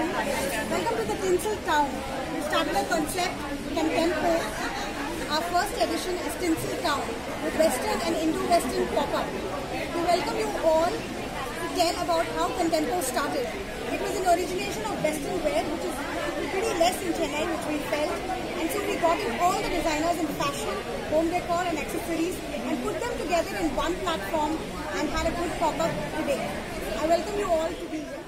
Welcome to the Tinsel Town. We started a concept, Contempo. Our first edition is Tinsel Town with Western and Indo-Western pop-up. We welcome you all to tell about how Contempo started. It was an origination of Western wear, which is pretty less in Chennai, which we felt. And so we got in all the designers in fashion, home decor and accessories and put them together in one platform and had a good pop-up today. I welcome you all to be here.